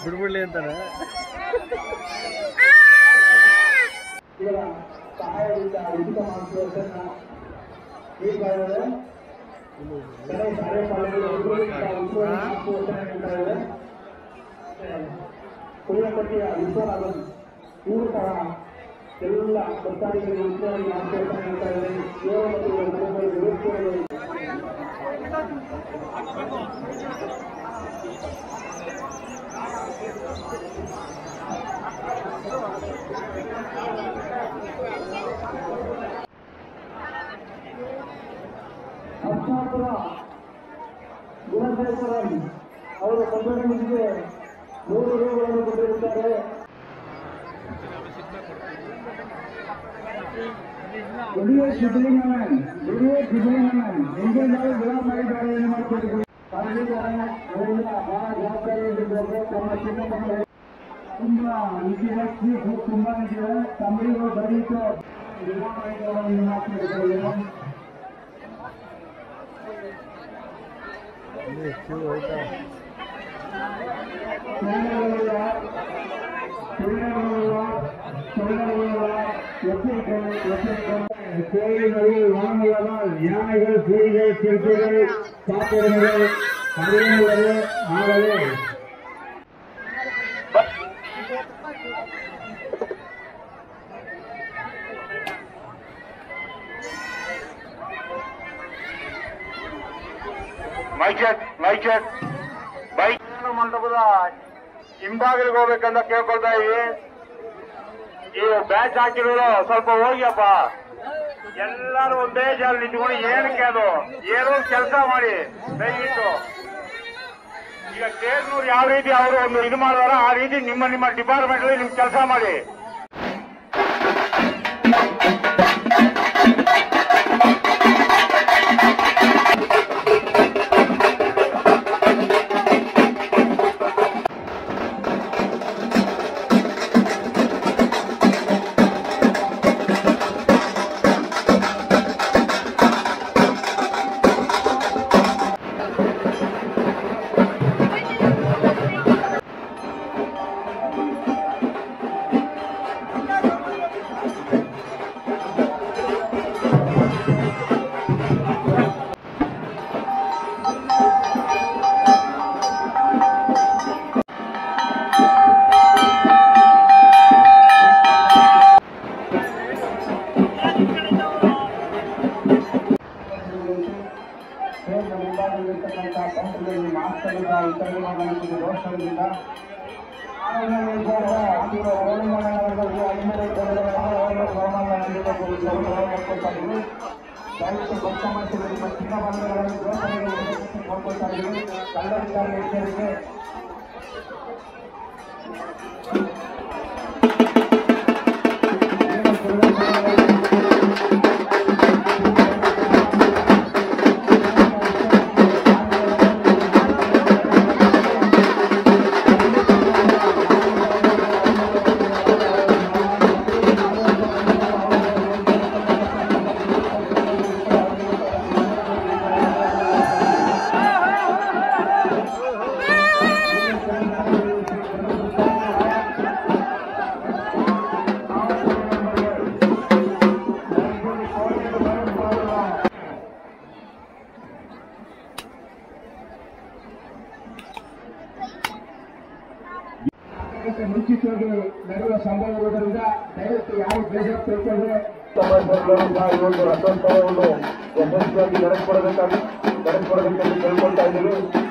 ಬಿಡ್ಬಿಡ್ಲಿ ಅಂತಾನೆ ಇವರ ಸಹಾಯದಿಂದ ಉಚಿತ ಮಾರ್ಗದರ್ಶನ ಈಗಾಗಲೇ ಕೆಲವು ಕಾರ್ಯಪಾಲಕರು ಕುರಿಯಪಟ್ಟಿಯ ವಿಶ್ವನಾಥನ್ ಇವರು ಸಹ ಎಲ್ಲ ಸರ್ಕಾರಿಗಳಿಗೆ ಉಚಿತವಾಗಿ ಮಾರ್ಗದರ್ಶನ ನೀಡ್ತಾ ಇದ್ದಾರೆ. ಇವರು ಮತ್ತು ಇವರ ಕುಟುಂಬದ ವ್ಯವಸ್ಥೆಗಳು ಹಸ್ತಾಪುರ ಗುಣಶೇಖರನ್ ಅವರ ಸಂಘಟನೆಗೆ 100 ರೂಗಳನ್ನು ಕೊಟ್ಟಿರುತ್ತಾರೆ. ಎಂಜಲ್ ವಿಳಾ ಮಾಡಿದ್ದಾರೆ ಎಂದು ಮಾಡಿಕೊಟ್ಟಿದ್ದಾರೆ. ಅವರಿಂದ ಬಹಳ ಜವಾಬ್ದಾರಿಯಿದ್ದಾರೆ. ತಮ್ಮ ಚಿನ್ನವನ್ನು ತುಂಬಾ ನಿಂತಿದೆ, ತುಂಬಾ ನಿಂತಿದೆ. ತಮಿಳು ಬರೀತು ವಿಳಾ ಮಾಡಿದ್ದಾರೆ ಎಂದು ಮಾತನಾಡಿದ್ದಾರೆ. கோயில்கள், வானவர்கள், யானைகள், புலிகள், சிறுத்தைகள், காப்பிடங்கள் அறிவுள்ளது. ஆகவே ಬೈಕ್ ಮಂಟಪದ ಹಿಂಭಾಗಕ್ಕೆ ಹೋಗ್ಬೇಕಂತ ಕೇಳ್ಕೊಳ್ತಾ ಇವಿ. ಈ ಬ್ಯಾಚ್ ಹಾಕಿರೋರು ಸ್ವಲ್ಪ ಹೋಗ್ಯಪ್ಪ, ಎಲ್ಲರೂ ಒಂದೇ ಜಾಗ ನಿಂತ್ಕೊಂಡು ಏನಕ್ಕೆ ಅದು ಏನೋ ಕೆಲಸ ಮಾಡಿ ದಯವಿಟ್ಟು. ಈಗ ಕೇರ್ನೂರು ಯಾವ ರೀತಿ ಅವರು ಒಂದು ಇದು ಮಾಡಿದಾರ ಆ ರೀತಿ ನಿಮ್ಮ ಡಿಪಾರ್ಟ್ಮೆಂಟ್ ಅಲ್ಲಿ ನಿಮ್ ಕೆಲಸ ಮಾಡಿ. ಮುಂಚಿತವಾಗಿ ನಡೆಯುವ ಸಂಭವ ಇರುವುದರಿಂದ ದಯವಿಟ್ಟು ಯಾರು ಬೇಜಾರು ತಿಳ್ಕೊಂಡ್ರೆ ರಥೋತ್ಸವವನ್ನು ಯಶಸ್ವಿಯಾಗಿ ನಡೆಸಿಕೊಡಬೇಕೆಂದು ಕೇಳ್ಕೊಳ್ತಾ ಇದ್ದೀವಿ.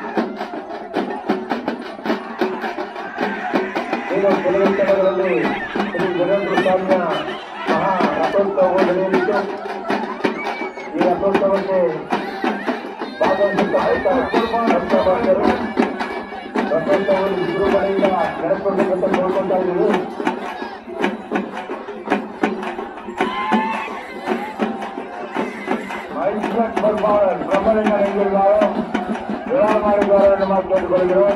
ಈಗ ಕೆಲವು ಸ್ಥಳಗಳಲ್ಲಿ ಶ್ರೀ ವೀರೇಂದ್ರ ಸ್ವಾಮಿಯ ಮಹಾ ರಥೋತ್ಸವ ನಡೆಯಲಿದ್ದು ಈ ರಥೋತ್ಸವಕ್ಕೆ ಭಾಗವಹಿಸಿದ ರಥೋತ್ಸವವನ್ನು ವಿಜೃಂಭಣೆಯಿಂದ ನಡೆಸಿಕೊಡ್ಬೇಕಂತ ಕೇಳ್ಕೊಳ್ತಾ ಇದ್ದೀವಿ. ಬ್ರಹ್ಮಲಿಂಗ ನೆಂಗಿರುವಾಗ ವಿಳಾ ಮಾಡಿದ್ದಾರೆ ಎಂದು ಮಾತನಾಡಿಕೊಂಡಿದ್ದರು.